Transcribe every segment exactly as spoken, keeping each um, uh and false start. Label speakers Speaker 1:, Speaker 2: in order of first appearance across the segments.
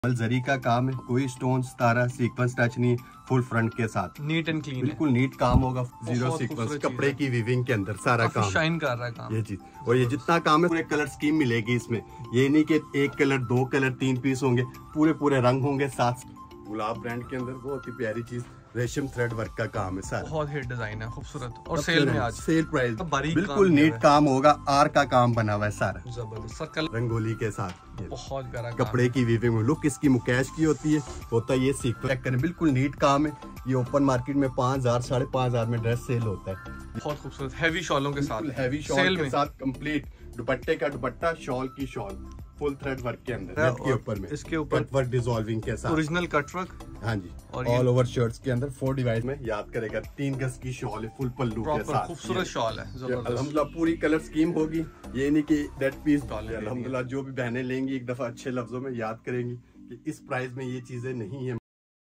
Speaker 1: जरी का काम है, कोई स्टोन तारा सीक्वेंस टच नहीं, फुल फ्रंट के साथ
Speaker 2: नीट एंड क्लीन,
Speaker 1: बिल्कुल नीट काम होगा। जीरो सीक्वेंस कपड़े की वीविंग के अंदर सारा काम
Speaker 2: शाइन कर रहा है काम।
Speaker 1: ये चीज और ये जितना काम है पूरे कलर स्कीम मिलेगी इसमें। ये नहीं कि एक कलर दो कलर तीन पीस होंगे, पूरे पूरे रंग होंगे साथ। गुलाब ब्रांड के अंदर बहुत ही प्यारी चीज रेशम थ्रेड वर्क का काम है सारा,
Speaker 2: बहुत हिट डिजाइन है, खूबसूरत और सेल में आज
Speaker 1: सेल प्राइस बिल्कुल
Speaker 2: काम
Speaker 1: नीट काम होगा। आर का काम बना हुआ है सारा
Speaker 2: जबरदस्त,
Speaker 1: रंगोली के साथ
Speaker 2: बहुत प्यारा
Speaker 1: कपड़े की वीविंग में लुक इसकी मुकेश की होती है, होता है ये सीक्वेंस करें बिल्कुल नीट काम है। ये ओपन मार्केट में पाँच हजार साढ़े पाँच हजार में ड्रेस सेल होता है।
Speaker 2: बहुत खूबसूरत हैवी शॉलों के साथ,
Speaker 1: हैवी शॉल के साथ कंप्लीट दुपट्टे का दुपट्टा, शॉल की शॉल, फुल थ्रेड वर्क के अंदर नेट के ऊपर में
Speaker 2: इसके ऊपर
Speaker 1: कट वर्क डिसॉल्विंग के साथ
Speaker 2: ओरिजिनल कट वर्क।
Speaker 1: हाँ जी, और ऑल ओवर शर्ट्स के अंदर फोर डिवाइस में याद करेगा तीन गज की शॉल है, फुल पल्लू के साथ
Speaker 2: खूबसूरत शॉल है।
Speaker 1: अल्हम्दुलिल्लाह पूरी कलर स्कीम होगी। ये नहीं कि डेड पीस अल्हम्दुलिल्लाह जो भी बहनें लेंगी एक दफा अच्छे लफ्जों में याद करेंगी कि इस प्राइस में ये चीजें नहीं है।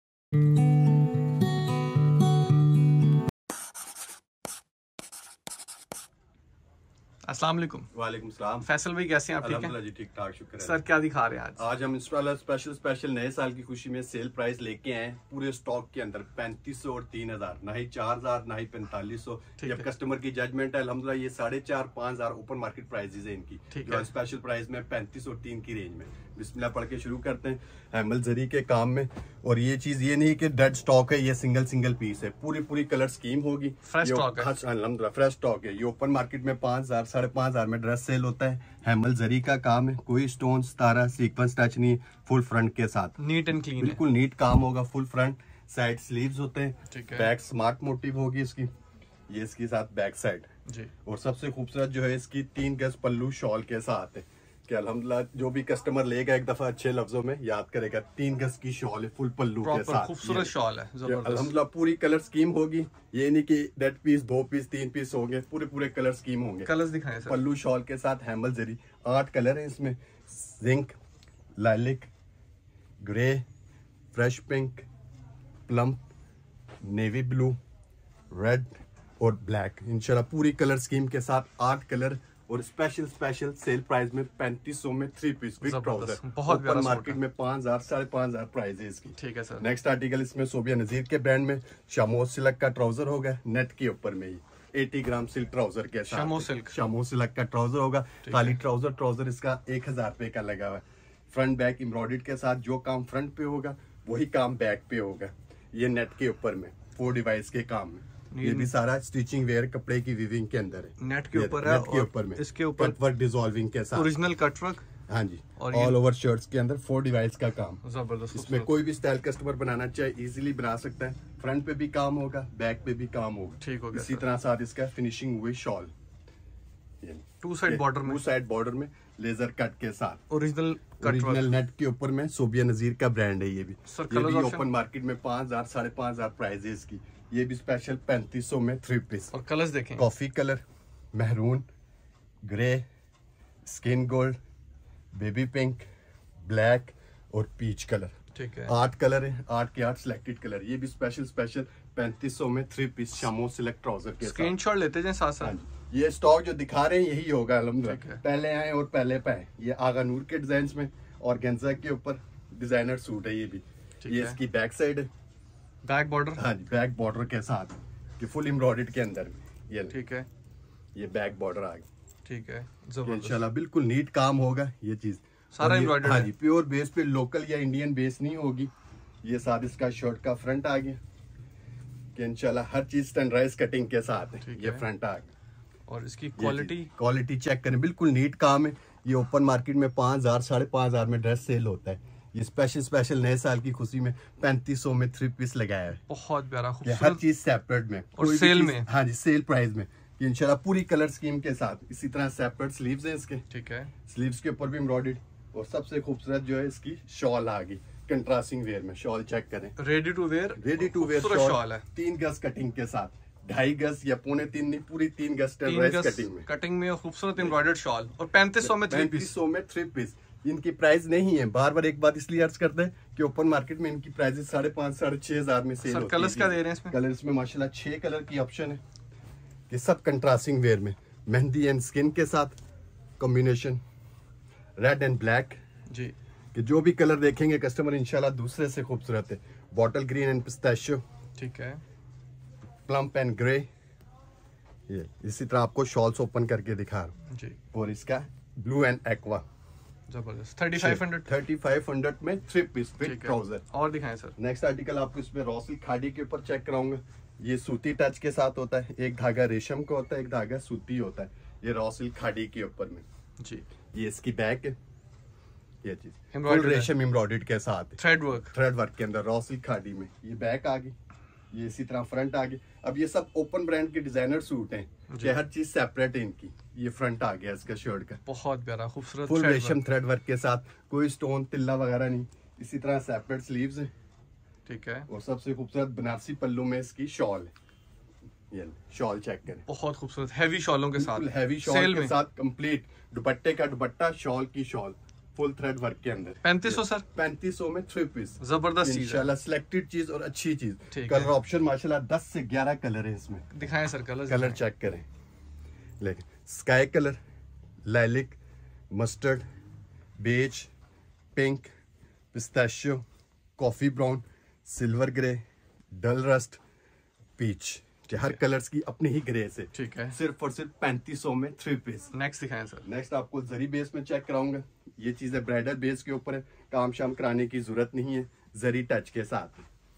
Speaker 2: अस्सलाम वालेकुम।
Speaker 1: वालेकुम सलाम।
Speaker 2: फैसल भाई कैसे हैं आप? ठीक हैं
Speaker 1: जी, ठीक ठाक, शुक्र है।
Speaker 2: सर क्या दिखा रहे हैं आज?
Speaker 1: आज हम इंस्टाला स्पेशल स्पेशल नए साल की खुशी में सेल प्राइस लेके आए पूरे स्टॉक के अंदर पैंतीस सौ और तीन हजार, ना ही चार हजार ना ही पैंतालीस सौ। जब कस्टमर की जजमेंट है अल्हम्दुलिल्लाह ये साढ़े चार पाँच हजार ओपन मार्केट प्राइसेस है इनकी, जो स्पेशल प्राइस में पैंतीस और तीन की रेंज में। बिस्मिल्लाह पढ़ के शुरू करते हैं। हैमल जरी के काम में, और ये चीज ये नहीं कि डेड स्टॉक है, ये सिंगल सिंगल पीस है, पूरी पूरी कलर स्कीम होगी।
Speaker 2: फ्रेश स्टॉक है
Speaker 1: अल्हम्दुलिल्लाह, फ्रेश स्टॉक है। ये ओपन मार्केट में पाँच हजार साढ़े पाँच हजार में ड्रेस सेल होता है। हैमल जरी का काम है, कोई स्टोन तारा सीक्वेंस टच नहीं, फुल फ्रंट के साथ
Speaker 2: नीट एंड क्लीन,
Speaker 1: बिल्कुल नीट काम होगा। फुल फ्रंट, साइड स्लीव्स होते हैं,
Speaker 2: ठीक है।
Speaker 1: बैक स्मार्ट मोटिव होगी इसकी, ये इसके साथ बैक साइड
Speaker 2: जी।
Speaker 1: और सबसे खूबसूरत जो है इसकी तीन गज पल्लू शॉल के साथ है कि अल्हम्दुलिल्लाह जो भी कस्टमर लेगा एक दफा अच्छे लफ्जों में याद करेगा तीन गज की शॉल है, फुल पल्लू के साथ
Speaker 2: खूबसूरत शॉल है।
Speaker 1: अल्हम्दुलिल्लाह पूरी कलर स्कीम होगी। ये नहीं कि डेड पीस दो पीस तीन पीस होंगे, पूरे पूरे कलर स्कीम होंगे।
Speaker 2: कलर्स दिखाएं सर।
Speaker 1: पल्लू शॉल के साथ हैमल जरी, आठ कलर है इसमें, zinc, lilac, grey, fresh pink, plum, navy blue, red और ब्लैक। इंशाल्लाह पूरी कलर स्कीम के साथ आठ कलर और स्पेशल स्पेशल सेल प्राइस में पैंतीस सौ में थ्री पीस विद ट्राउजर।
Speaker 2: बहुत
Speaker 1: ओपन मार्केट में पाँच हजार साढ़े पाँच हजार प्राइस है इसकी,
Speaker 2: ठीक है सर।
Speaker 1: नेक्स्ट आर्टिकल इसमें सोबिया नजीर के ब्रांड में शामो सिल्क का ट्राउजर होगा, नेट के ऊपर में ही अस्सी ग्राम सिल्क ट्राउजर के साथ
Speaker 2: शामो सिल्क
Speaker 1: शामो सिल्क का ट्राउजर होगा। खाली ट्राउजर ट्राउजर इसका एक हजार रुपए का लगा हुआ है। फ्रंट बैक एम्ब्रॉयडर्ड के साथ, जो काम फ्रंट पे होगा वही काम बैक पे होगा। ये नेट के ऊपर में फोर डिवाइस के काम में, ये भी सारा स्टिचिंग वेयर कपड़े की वीविंग के अंदर है,
Speaker 2: नेट के ऊपर है,
Speaker 1: नेट के ऊपर में
Speaker 2: इसके ऊपर
Speaker 1: कट वर्क डिसॉल्विंग के साथ
Speaker 2: ओरिजिनल कट वर्क।
Speaker 1: हाँ जी, और ऑल ओवर शर्ट्स के अंदर फोर डिवाइस का काम
Speaker 2: जबरदस्त।
Speaker 1: इसमें कोई भी स्टाइल कस्टमर बनाना चाहे इजीली बना सकता है। फ्रंट पे भी काम होगा, बैक पे भी काम होगा,
Speaker 2: ठीक हो गया।
Speaker 1: इसी तरह साथ इसका फिनिशिंग हुई शॉल,
Speaker 2: टू साइड बॉर्डर में,
Speaker 1: टू साइड बॉर्डर में लेजर कट के साथ
Speaker 2: ओरिजिनल
Speaker 1: ओरिजिनल नेट के ऊपर में। सोबिया नजीर का ब्रांड है ये भी। ये भी ओपन मार्केट में पाँच हजार साढ़े पाँच हजार प्राइस है इसकी। ये भी स्पेशल पैंतीस सौ में थ्री पीस।
Speaker 2: और कलर्स देखें,
Speaker 1: coffee colour, maroon, grey, skin gold, baby pink, black और पीच कलर,
Speaker 2: ठीक है।
Speaker 1: आठ कलर है, आठ के आठ सिलेक्टेड कलर। ये भी स्पेशल स्पेशल पैंतीस सौ में थ्री पीस शामो सिलेक्ट ट्राउजर के
Speaker 2: स्क्रीनशॉट लेते जाएं साथ साथ।
Speaker 1: ये स्टॉक जो दिखा रहे हैं यही होगा अल्हम्दुलिल्लाह, पहले आए और पहले पाए। ये आगा नूर के डिजाइन में और गेंजा के ऊपर डिजाइनर सूट है ये भी। ये इसकी बैक साइड है,
Speaker 2: बैक बॉर्डर,
Speaker 1: हाँ जी, बैक बॉर्डर के साथ कि फुल एम्ब्रॉयडर्ड के अंदर ये,
Speaker 2: ठीक है।
Speaker 1: ये बैक बॉर्डर आ गया,
Speaker 2: ठीक है।
Speaker 1: इंशाल्लाह बिल्कुल नीट काम होगा ये चीज
Speaker 2: सारा एम्ब्रॉयडर्ड।
Speaker 1: हाँ जी, प्योर बेस पे, लोकल या इंडियन बेस नहीं होगी। ये साथ इसका शर्ट का फ्रंट आ गया कि इंशाल्लाह हर चीज स्टैंडर्डाइज कटिंग के साथ है। ये फ्रंट आ गया
Speaker 2: और इसकी क्वालिटी
Speaker 1: क्वालिटी चेक करें, बिल्कुल नीट काम है। ये ओपन मार्केट में पाँच हजार साढ़े पाँच हजार में ड्रेस सेल होता है। ये स्पेशल स्पेशल नए साल की खुशी में पैंतीस सौ में थ्री पीस लगाया है।
Speaker 2: बहुत प्यारा,
Speaker 1: हर चीज सेपरेट में
Speaker 2: और सेल में,
Speaker 1: हाँ जी, सेल प्राइस में इंशाल्लाह पूरी कलर स्कीम के साथ। इसी तरह सेपरेट स्लीव्स हैं इसके,
Speaker 2: ठीक है।
Speaker 1: स्लीव्स के ऊपर भी एम्ब्रॉयडर्ड, और सबसे खूबसूरत जो है इसकी शॉल आ गई कंट्रास्टिंग वेयर में। शॉल चेक करें,
Speaker 2: ready to wear,
Speaker 1: ready to wear
Speaker 2: shawl है,
Speaker 1: तीन गज कटिंग के साथ, ढाई गज या पौने तीन नहीं, पूरी तीन गज कटिंग में,
Speaker 2: कटिंग में खूबसूरत एम्ब्रॉयडर्ड शॉल और पैंतीस सौ में थ्री पीस।
Speaker 1: सौ में थ्री पीस। इनकी प्राइस नहीं है, बार बार एक बात इसलिए अर्ज करते हैं कि ओपन मार्केट में इनकी प्राइस साढ़े पाँच साढ़े छह हजार में सेल होती है।
Speaker 2: कलर्स क्या दे रहे हैं इसमें?
Speaker 1: कलर इसमें माशाल्लाह छह कलर की ऑप्शन है कि सब कंट्रास्टिंग वेयर में, मेहंदी एंड स्किन के साथ कॉम्बिनेशन, रेड एंड ब्लैक
Speaker 2: जी,
Speaker 1: कि जो भी कलर देखेंगे कस्टमर इंशाल्लाह दूसरे से खूबसूरत है। बॉटल ग्रीन एंड पिस्ताशियो,
Speaker 2: ठीक है,
Speaker 1: प्लम्प एंड ग्रे। ये इसी तरह आपको शॉल्स ओपन करके दिखा रहा हूँ
Speaker 2: जी।
Speaker 1: और इसका ब्लू एंड एक्वा,
Speaker 2: जबरदस्त। Thirty five hundred
Speaker 1: thirty five hundred में थ्री पीस विद ट्राउजर।
Speaker 2: और दिखाएं सर।
Speaker 1: नेक्स्ट आर्टिकल आपको इसमें रॉ सिल्क खादी के ऊपर चेक कराऊंगा। ये सूती टच के साथ होता है, एक धागा रेशम का होता है, एक धागा सूती होता है। ये रॉ सिल्क खादी के ऊपर में
Speaker 2: जी।
Speaker 1: ये इसकी बैक है, ये चीज
Speaker 2: Embroidered है।
Speaker 1: रेशम एम्ब्रॉयडर्ड के साथ
Speaker 2: थ्रेड वर्क,
Speaker 1: थ्रेड वर्क के अंदर रॉ सिल्क खादी में। ये बैक आ गई, ये इसी तरह फ्रंट आ गई। अब ये सब ओपन ब्रांड के डिजाइनर सूट हैं, ये हर चीज सेपरेट है इनकी। ये फ्रंट आ गया इसका शर्ट का,
Speaker 2: बहुत प्यारा खूबसूरत
Speaker 1: फुल
Speaker 2: thread
Speaker 1: रेशम
Speaker 2: work।
Speaker 1: थ्रेड वर्क के साथ, कोई स्टोन तिल्ला वगैरह नहीं। इसी तरह सेपरेट स्लीव्स है
Speaker 2: ठीक है,
Speaker 1: और सबसे खूबसूरत बनारसी पल्लू में इसकी शॉल है। ये शॉल चेक करें,
Speaker 2: बहुत खूबसूरत हैवी शॉलों के साथ,
Speaker 1: हैवी शॉल
Speaker 2: सेल
Speaker 1: के
Speaker 2: में
Speaker 1: साथ कंप्लीट दुपट्टे का दुपट्टा, शॉल की शॉल, फुल थ्रेड वर्क के अंदर।
Speaker 2: पैंतीस सौ सर,
Speaker 1: पैंतीस सौ में थ्री पीस,
Speaker 2: जबरदस्त चीज है।
Speaker 1: इंशाल्लाह सिलेक्टेड चीज और अच्छी चीज।
Speaker 2: ठीक
Speaker 1: कलर
Speaker 2: है।
Speaker 1: ऑप्शन माशाल्लाह दस से ग्यारह कलर है इसमें।
Speaker 2: दिखाएं सर कलर।
Speaker 1: कलर चेक करें, लेकिन sky colour, lilac, mustard, beige, pink, pistachio, coffee brown, silver grey, dull rust, peach. हर कलर्स की अपनी ही ग्रेस है।
Speaker 2: ठीक है,
Speaker 1: सिर्फ और सिर्फ पैंतीस सौ में थ्री पीस।
Speaker 2: नेक्स्ट दिखाएं सर।
Speaker 1: नेक्स्ट आपको जरी बेस में चेक कराऊंगा। ये चीजें ब्राइडल बेस के ऊपर है, काम शाम कराने की जरूरत नहीं है, जरी टच के साथ।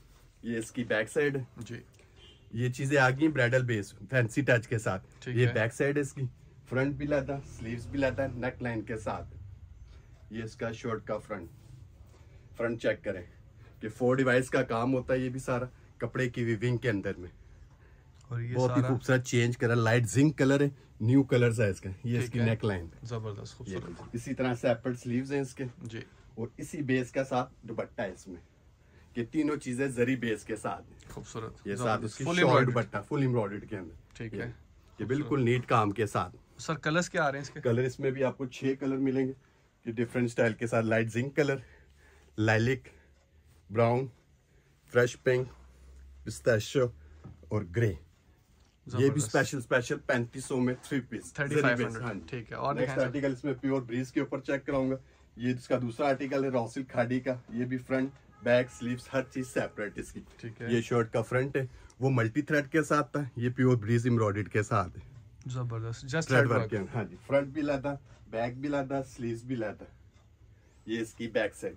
Speaker 1: ये इसकी बैक साइड है
Speaker 2: जी।
Speaker 1: ये चीजें आ गई ब्राइडल बेस फैंसी टच के साथ।
Speaker 2: ठीक
Speaker 1: ये
Speaker 2: है।
Speaker 1: बैक साइड है इसकी, फ्रंट भी लाता, स्लीव्स भी लाता है नेक लाइन के साथ। ये इसका शर्ट का फ्रंट फ्रंट चेक करें कि फोर डिवाइस का काम होता है। ये भी सारा कपड़े की विविंग के अंदर में
Speaker 2: और ये
Speaker 1: बहुत ही
Speaker 2: सारा
Speaker 1: खूबसूरत change colour, light zinc colour है, न्यू कलर्स है इसका। ये
Speaker 2: ठीक
Speaker 1: इसकी
Speaker 2: है।
Speaker 1: नेक लाइन,
Speaker 2: जबरदस्त खूबसूरत
Speaker 1: इसी तरह सेपरेट स्लीव्स हैं इसके
Speaker 2: जी।
Speaker 1: और इसी बेस का साथ दुपट्टा है इसमें। ये तीनों चीजें जरी बेस के साथ हैं।
Speaker 2: खूबसूरत,
Speaker 1: ये साथ
Speaker 2: जबरदस्त,
Speaker 1: इसकी
Speaker 2: full
Speaker 1: short
Speaker 2: embroidered।
Speaker 1: Dupatta full embroidered के अंदर।
Speaker 2: ठीक
Speaker 1: ये-
Speaker 2: है।
Speaker 1: ये बिल्कुल नीट काम के साथ।
Speaker 2: सर कलर्स क्या आ रहे हैं इसके?
Speaker 1: कलर इसमें भी आपको छह कलर मिलेंगे, ये डिफरेंट स्टाइल के साथ। Light zinc colour, lilac, brown, fresh pink, pistachio और ग्रे। ये भी
Speaker 2: जबरदस्त।
Speaker 1: स्पेशल स्पेशल पैंतीस सौ में three piece
Speaker 2: thirty five hundred ठीक है। और
Speaker 1: नेक्स्ट
Speaker 2: दिखाएं सर।
Speaker 1: आर्टिकल इसमें प्योर ब्रीज के ऊपर चेक कराऊंगा। ये इसका दूसरा आर्टिकल है रॉ सिल्क खादी का। ये भी फ्रंट बैक स्लीव्स हर चीज सेपरेट इसकी।
Speaker 2: ठीक है।
Speaker 1: ये शर्ट का फ्रंट है, वो मल्टी थ्रेड के साथ था, ये प्योर ब्रीज एम्ब्रॉयडर्ड के साथ है।
Speaker 2: जबरदस्त, just
Speaker 1: thread
Speaker 2: thread
Speaker 1: work
Speaker 2: work.
Speaker 1: के अंदर। हाँ जी, फ्रंट भी लाता, बैक भी लाता, स्लीव्स भी लाता। ये इसकी बैक साइड,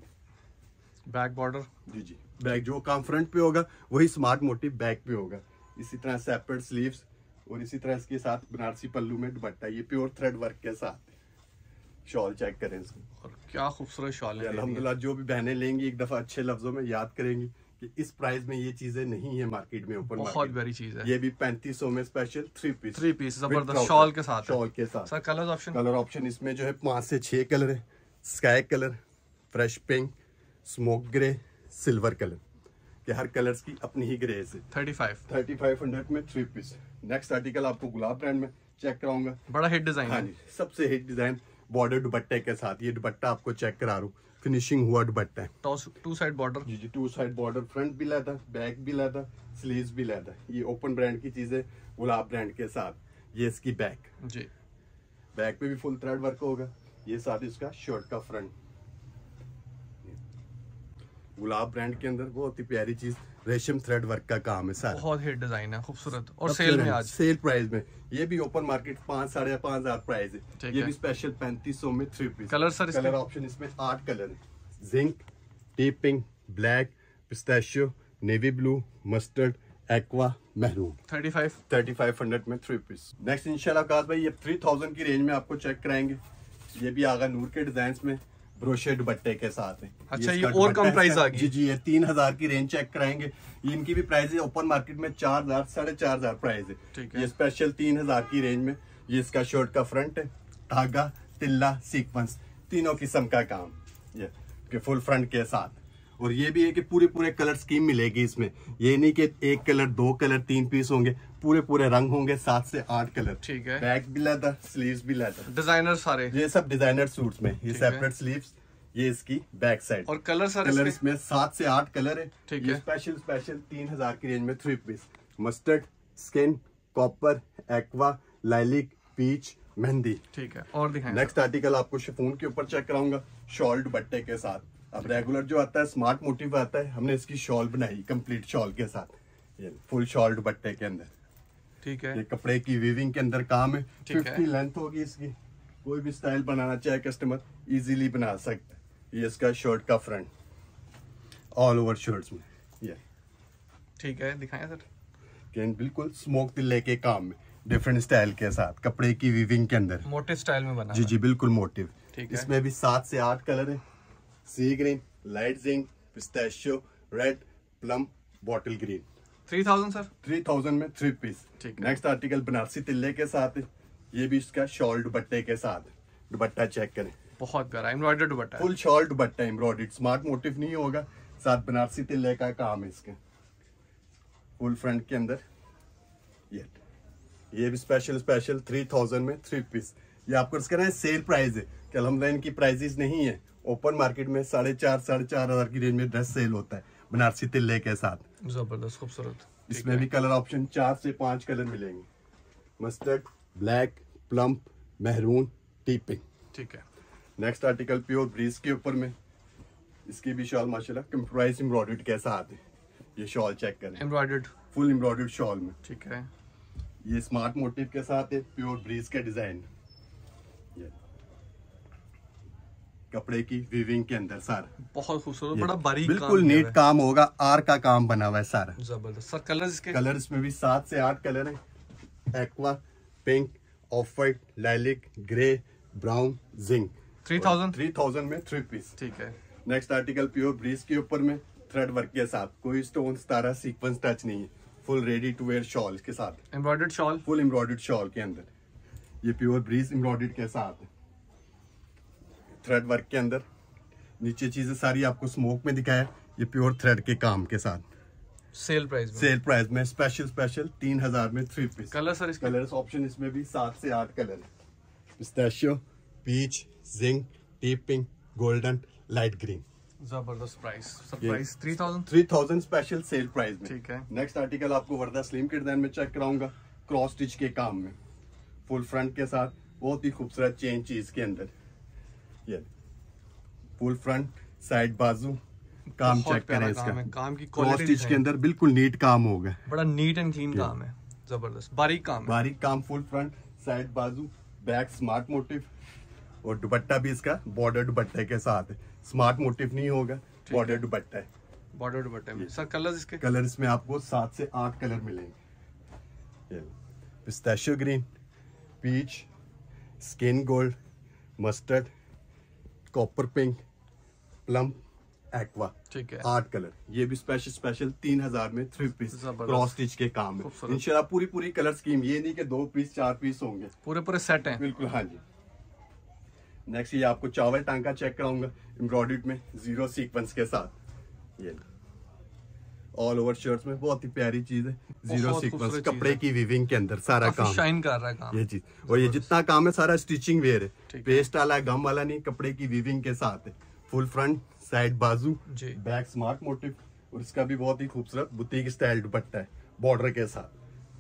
Speaker 2: बैक बॉर्डर
Speaker 1: जी जी। बैक जो काम फ्रंट पे होगा वही स्मार्ट मोटिव बैक पे होगा। इसी तरह सेपरेट स्लीव्स और इसी तरह इसके साथ बनारसी पल्लू में दुपट्टा। ये प्योर थ्रेड वर्क के साथ। शॉल चेक करें इसको,
Speaker 2: और क्या खूबसूरत शॉल है।
Speaker 1: अल्हम्दुलिल्लाह जो भी बहनें लेंगी एक दफा अच्छे लफ्जों में याद करेंगी कि इस प्राइस में ये चीजें नहीं है मार्केट में, ऊपर
Speaker 2: बहुत बड़ी चीज है।
Speaker 1: ये भी पैंतीस सौ में special three piece
Speaker 2: three piece जबरदस्त शॉल के साथ है।
Speaker 1: शॉल के साथ।
Speaker 2: Sir colour option?
Speaker 1: Colour option इसमें जो है पांच से छह कलर है। Sky colour, fresh pink, smoke grey, silver colour के हर कलर्स की अपनी ही ग्रेस है।
Speaker 2: Thirty five
Speaker 1: thirty five hundred में थ्री पीस। नेक्स्ट आर्टिकल आपको गुलाब ब्रांड में चेक कराऊंगा।
Speaker 2: बड़ा हिट डिजाइन
Speaker 1: हाँ
Speaker 2: है।
Speaker 1: जी, सबसे हिट डिजाइन बॉर्डर दुपट्टे के साथ। ये दुपट्टा आपको चेक करा रहा हूँ, फिनिशिंग हुआ दुपट्टा है।
Speaker 2: टू साइड बॉर्डर
Speaker 1: जी जी, टू साइड बॉर्डर, फ्रंट भी लाता, बैक भी लाता, स्लीव्स भी लाता। ये ओपन ब्रांड की चीजें गुलाब ब्रांड के साथ। ये इसकी बैक,
Speaker 2: जी।
Speaker 1: बैक पे भी फुल थ्रेड वर्क होगा। ये साथ इसका शर्ट का फ्रंट। गुलाब ब्रांड के अंदर बहुत ही प्यारी चीज, रेशम थ्रेड वर्क का काम है सारा।
Speaker 2: बहुत हिट डिजाइन है, खूबसूरत। और
Speaker 1: सबसे
Speaker 2: सेल में
Speaker 1: रहे-
Speaker 2: आज
Speaker 1: सेल प्राइस में। ये भी ओपन मार्केट पाँच साढ़े पाँच हजार प्राइस है।
Speaker 2: ठीक
Speaker 1: ये
Speaker 2: है।
Speaker 1: भी स्पेशल पैंतीस सौ में थ्री पीस।
Speaker 2: कलर सर इसके?
Speaker 1: कलर ऑप्शन इसमें आठ कलर है। Zinc, deep pink, black, pistachio, navy blue, mustard, aqua, maroon.
Speaker 2: Thirty five
Speaker 1: thirty five hundred में थ्री पीस। नेक्स्ट इंशाल्लाह काश भाई ये थ्री थाउजेंड की रेंज में आपको चेक कराएंगे। ये भी आगा नूर के डिजाइन में ब्रोशे दुपट्टे के साथ है।
Speaker 2: अच्छा, ये
Speaker 1: इसका
Speaker 2: और
Speaker 1: दुपट्टा
Speaker 2: कम
Speaker 1: है
Speaker 2: प्राइस
Speaker 1: इसका।
Speaker 2: आ गई।
Speaker 1: जी जी, ये तीन हजार की रेंज चेक कराएंगे। ये इनकी भी प्राइस है ओपन मार्केट में चार हजार साढ़े चार हजार प्राइस है।
Speaker 2: ठीक है।
Speaker 1: ये स्पेशल तीन हजार की रेंज में। ये इसका शर्ट का फ्रंट है, धागा, तिल्ला, सीक्वेंस, तीनों किस्म का काम ये के फुल फ्रंट के साथ। और ये भी है कि पूरे पूरे कलर स्कीम मिलेगी इसमें। ये नहीं कि एक कलर, दो कलर, तीन पीस होंगे, पूरे पूरे रंग होंगे, सात से आठ कलर।
Speaker 2: ठीक है।
Speaker 1: बैक भी लाता, स्लीव्स भी लाता।
Speaker 2: डिजाइनर सारे।
Speaker 1: ये सब डिजाइनर सूट्स में। ये
Speaker 2: ठीक है।
Speaker 1: सेपरेट स्लीव्स, ये इसकी बैक साइड।
Speaker 2: और कलर सर
Speaker 1: कलर
Speaker 2: इसके?
Speaker 1: इसमें सात से आठ कलर है।
Speaker 2: ठीक
Speaker 1: ये
Speaker 2: है।
Speaker 1: स्पेशल स्पेशल तीन हजार की रेंज में three piece. Mustard, skin, copper, aqua, lilac, peach, mehndi.
Speaker 2: ठीक है। और दिखाएं।
Speaker 1: नेक्स्ट आर्टिकल आपको शिफॉन के ऊपर चेक कराऊंगा। शॉल दुपट्टे के साथ। अब रेगुलर जो आता है स्मार्ट मोटिव आता है, हमने इसकी शॉल बनाई कंप्लीट शॉल के साथ, ये फुल शॉल दुपट्टे के अंदर।
Speaker 2: ठीक है,
Speaker 1: ये कपड़े की वीविंग के अंदर काम है।
Speaker 2: ठीक है।
Speaker 1: फिफ्टी लेंथ होगी इसकी, कोई भी स्टाइल बनाना चाहे कस्टमर इजीली बना सकता है। ये इसका शर्ट का फ्रंट, ऑल ओवर शर्ट्स में ये
Speaker 2: ठीक है, दिखाएं सर।
Speaker 1: कैन बिल्कुल स्मोक तिल्ले के काम में, डिफरेंट स्टाइल के साथ कपड़े की वीविंग के अंदर,
Speaker 2: मोटे स्टाइल में बना
Speaker 1: जी जी बिल्कुल मोटिव।
Speaker 2: ठीक है।
Speaker 1: इसमें भी सात से आठ कलर है, sea green, light zinc, pistachio, red, plum, bottle green.
Speaker 2: Three thousand sir,
Speaker 1: three thousand में थ्री पीस।
Speaker 2: ठीक है।
Speaker 1: नेक्स्ट आर्टिकल बनारसी तिल्ले के साथ है, ये भी इसका शॉल दुपट्टे के साथ। दुपट्टा चेक करें,
Speaker 2: बहुत प्यारा एम्ब्रॉयडर्ड दुपट्टा है।
Speaker 1: Full shawl dupatta embroidered, smart motif नहीं होगा, साथ बनारसी तिल्ले का काम है इसके। फुल फ्रंट के अंदर ये ये भी स्पेशल स्पेशल थ्री थाउजेंड में थ्री पीस। ये आपको इसका ना सेल प्राइस है, कि अलहमदुलिल्लाह इनकी प्राइजेस नहीं है। ओपन मार्केट में साढ़े चार साढ़े चार हजार की रेंज में ड्रेस सेल होता है बनारसी तिल्ले के साथ।
Speaker 2: जबरदस्त खूबसूरत।
Speaker 1: इसमें भी कलर ऑप्शन चार से पांच कलर मिलेंगे, मस्टर्ड, ब्लैक, प्लम, मेहरून, टीपिंग।
Speaker 2: ठीक है,
Speaker 1: नेक्स्ट आर्टिकल प्योर ब्रीज के ऊपर में, इसकी भी शॉल माशाल्लाह कंप्यूटराइज एम्ब्रॉयडर्ड के साथ है। ये शॉल चेक करें,
Speaker 2: एम्ब्रॉयडर्ड,
Speaker 1: फुल एम्ब्रॉयडर्ड शॉल में।
Speaker 2: ठीक है,
Speaker 1: ये स्मार्ट मोटिव के साथ है, प्योर ब्रीज का डिजाइन। ये कपड़े की वीविंग के अंदर सारा
Speaker 2: बहुत खूबसूरत, बड़ा बारीक
Speaker 1: बिल्कुल
Speaker 2: काम किया
Speaker 1: नीट
Speaker 2: हुआ
Speaker 1: काम होगा, आर का काम बना हुआ है सारा।
Speaker 2: है। जबरदस्त सर। कलर इसके
Speaker 1: कलर इसमें भी सात से आठ कलर है, aqua, pink, off white, lilac, grey, brown, zinc.
Speaker 2: Three thousand
Speaker 1: three thousand में थ्री पीस।
Speaker 2: ठीक है,
Speaker 1: नेक्स्ट आर्टिकल प्योर ब्रीज के ऊपर में थ्रेड वर्क के साथ, कोई स्टोन सितारा सीक्वेंस टच नहीं है, full ready to wear shawl के साथ,
Speaker 2: embroidered shawl,
Speaker 1: full embroidered shawl के अंदर। ये प्योर ब्रीज एम्ब्रॉयडर्ड के साथ थ्रेड वर्क के अंदर। नीचे चीजें सारी आपको स्मोक में दिखाया, ये प्योर थ्रेड के काम के साथ।
Speaker 2: सेल प्राइस में,
Speaker 1: सेल प्राइस में स्पेशल स्पेशल तीन हजार में थ्री पीस।
Speaker 2: कलर सर इसके
Speaker 1: कलर्स ऑप्शन इसमें भी सात से आठ कलर है, पिस्ताशियो, पीच, जिंक, टीपिंग, गोल्डन, लाइट ग्रीन।
Speaker 2: जबरदस्त price. Sir price three thousand
Speaker 1: three thousand special sale price में।
Speaker 2: ठीक है।
Speaker 1: नेक्स्ट आर्टिकल आपको वर्दा स्लिम के डिजाइन में चेक कराऊंगा, क्रॉस स्टिच के काम में, फुल फ्रंट के साथ, बहुत ही खूबसूरत चेन चीज के अंदर। ये फुल फ्रंट, साइड बाजू काम
Speaker 2: बहुत
Speaker 1: चेक करें
Speaker 2: प्यारा
Speaker 1: इसका,
Speaker 2: काम है, काम की
Speaker 1: क्रॉस
Speaker 2: क्वालिटी
Speaker 1: स्टिच के अंदर बिल्कुल नीट काम होगा,
Speaker 2: बड़ा नीट एंड क्लीन काम है। जबरदस्त बारीक काम है।
Speaker 1: बारीक काम, फुल फ्रंट, साइड बाजू, बैक स्मार्ट मोटिव, और दुपट्टा भी इसका बॉर्डर दुपट्टे के साथ है, स्मार्ट मोटिव नहीं होगा, बॉर्डर दुपट्टा है।
Speaker 2: बॉर्डर दुपट्टे में सर कलर इसके
Speaker 1: कलर इसमें आपको सात से आठ कलर मिलेंगे, pistachio green, peach, skin gold, mustard, copper pink, plum, aqua.
Speaker 2: ठीक है,
Speaker 1: आठ कलर। ये भी स्पेशल स्पेशल तीन हजार में थ्री पीस
Speaker 2: जबरदस्त।
Speaker 1: क्रॉस स्टिच के काम में
Speaker 2: खूबसूरत।
Speaker 1: इंशाल्लाह पूरी पूरी कलर स्कीम, ये नहीं कि दो पीस चार पीस होंगे,
Speaker 2: पूरे पूरे सेट हैं।
Speaker 1: बिल्कुल हाँ जी। नेक्स्ट ये आपको चावल टांका चेक कराऊंगा एम्ब्रॉयडर्ड में जीरो सीक्वेंस के साथ। ये ऑल ओवर शर्ट्स में बहुत ही प्यारी चीज है, जीरो
Speaker 2: बहुत
Speaker 1: सीक्वेंस
Speaker 2: खूबसूरत चीज
Speaker 1: कपड़े
Speaker 2: है।
Speaker 1: की वीविंग के अंदर सारा
Speaker 2: काफी
Speaker 1: काम
Speaker 2: शाइन कर रहा है काम।
Speaker 1: ये चीज, और ये जितना काम है सारा स्टिचिंग वेयर है,
Speaker 2: ठीक है।
Speaker 1: पेस्ट वाला गम वाला नहीं, कपड़े की वीविंग के साथ है। फुल फ्रंट, साइड बाजू,
Speaker 2: जी।
Speaker 1: बैक स्मार्ट मोटिव, और इसका भी बहुत ही खूबसूरत बुटीक स्टाइल दुपट्टा है बॉर्डर के साथ।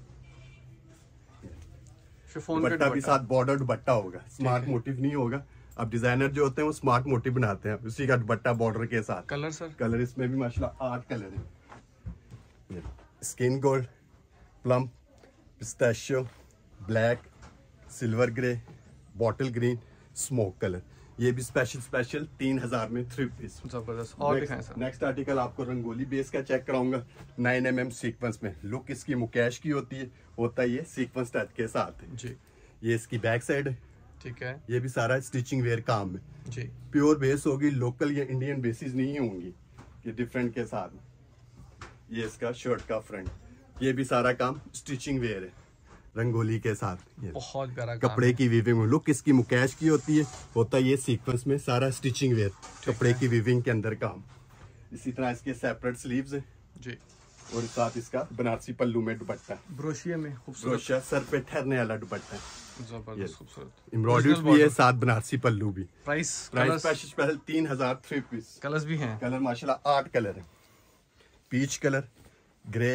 Speaker 2: शिफॉन का
Speaker 1: दुपट्टा भी
Speaker 2: दुपट्टा।
Speaker 1: साथ बॉर्डर दुपट्टा होगा, स्मार्ट
Speaker 2: है।
Speaker 1: मोटिव नहीं होगा। अब डिजाइनर जो होते हैं वो स्मार्ट मोटिव बनाते हैं, उसी का दुपट्टा बॉर्डर के साथ।
Speaker 2: कलर सर
Speaker 1: कलर इसमें भी माशाल्लाह आठ कलर है, skin gold, plum, pistachio, black, silver grey, bottle green, smoke colour. ये भी स्पेशल स्पेशल तीन हजार में थ्री पीस।
Speaker 2: जबरदस्त। और दिखाएं सर।
Speaker 1: नेक्स्ट आर्टिकल आपको रंगोली बेस का चेक कराऊंगा, नाइन एम एम सीक्वेंस में। लुक इसकी मुकेश की होती है, होता है ये सीक्वेंस टच के साथ है।
Speaker 2: जी,
Speaker 1: ये इसकी बैक साइड है,
Speaker 2: ठीक है
Speaker 1: ये भी सारा स्टिचिंग वेयर काम है।
Speaker 2: जी।
Speaker 1: प्योर बेस होगी, लोकल या इंडियन बेसिस नहीं होंगी, ये डिफरेंट के साथ। ये इसका शर्ट का फ्रंट, ये भी सारा काम स्टिचिंग वेयर है रंगोली के साथ। ये
Speaker 2: बहुत प्यारा काम
Speaker 1: कपड़े की वीविंग में लुक इसकी मुकेश की होती है, होता है ये सीक्वेंस में सारा स्टिचिंग वेयर, कपड़े की वीविंग के अंदर काम। इसी तरह इसके सेपरेट स्लीव्स है,
Speaker 2: जी।
Speaker 1: और साथ इसका बनारसी पल्लू में दुपट्टा,
Speaker 2: ब्रोशिया में खूबसूरत,
Speaker 1: ब्रोशिया सर पे ठहरने वाला दुपट्टा है,
Speaker 2: जबरदस्त खूबसूरत।
Speaker 1: एम्ब्रॉयडर्ड भी है, साथ बनारसी पल्लू भी।
Speaker 2: Price
Speaker 1: price
Speaker 2: colours
Speaker 1: special special तीन हजार थ्री पीस।
Speaker 2: कलर्स भी हैं।
Speaker 1: कलर माशाल्लाह आठ कलर है, peach colour, grey,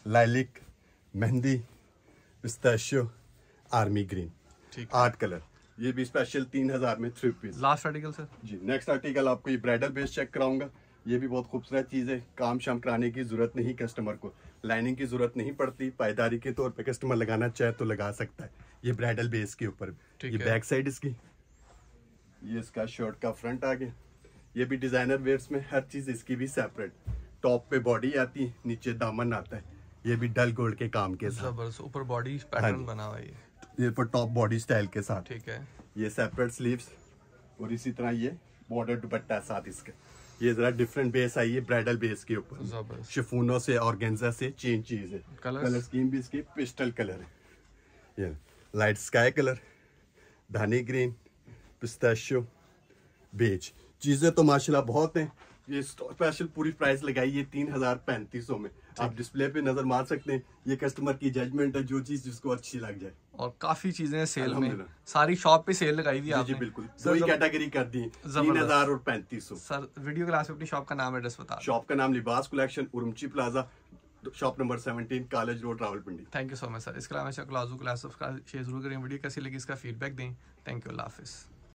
Speaker 1: lilac, mehndi, pistachio, army green.
Speaker 2: ठीक,
Speaker 1: आठ कलर। ये भी स्पेशल तीन हजार में three piece.
Speaker 2: Last article sir
Speaker 1: जी, नेक्स्ट आर्टिकल आपको ये ब्राइडल बेस चेक कराऊंगा। ये भी बहुत खूबसूरत चीज है, काम शाम कराने की जरूरत नहीं, कस्टमर को लाइनिंग की जरूरत नहीं पड़ती, पायदारी के तौर पे कस्टमर लगाना चाहे तो लगा सकता है। ये ब्राइडल बेस के ऊपर, ये बैक साइड इसकी, ये इसका शर्ट का फ्रंट आ गया। ये भी डिजाइनर वेयर्स में हर चीज इसकी भी सेपरेट, टॉप पे बॉडी आती है, नीचे दामन आता है। ये भी डल गोल्ड के काम के साथ,
Speaker 2: जबरदस्त ऊपर बॉडी पैटर्न बना हुआ है,
Speaker 1: ये पर टॉप बॉडी स्टाइल के साथ।
Speaker 2: ठीक है,
Speaker 1: ये सेपरेट स्लीव्स और इसी तरह ये बॉर्डर दुपट्टा साथ इसके। ये जरा डिफरेंट बेस आई है ब्राइडल बेस के ऊपर, शिफोनों से ऑर्गेन्जा से चेंज चीज है। कलर स्कीम भी इसकी पिस्टल कलर है, ये लाइट स्काई कलर, धानी ग्रीन, पिस्ताशियो, बेज। चीजें तो माशाल्लाह बहुत हैं। ये स्पेशल पूरी प्राइस लगाई है तीन हजार पैंतीस सौ में। आप डिस्प्ले पे नजर मार सकते हैं, ये कस्टमर की जजमेंट है, जो चीज जिसको अच्छी लग जाए।
Speaker 2: और काफी चीजें सेल में, सारी शॉप पे सेल लगाई हुई है आपने।
Speaker 1: जी बिल्कुल, दो ही कैटेगरी कर दी, तीन हजार और पैंतीस सौ।
Speaker 2: सर वीडियो क्लास में अपनी शॉप का नाम एड्रेस बता।
Speaker 1: शॉप का नाम Libas collection, Urumqi plaza, shop number seventeen, college road, Rawalpindi.
Speaker 2: Thank you so much sir. इसके अलावा क्लासू क्लास शेयर जरूर करें। वीडियो कैसी लगी इसका फीडबैक दें। थैंक यू, अल्लाह हाफिज़।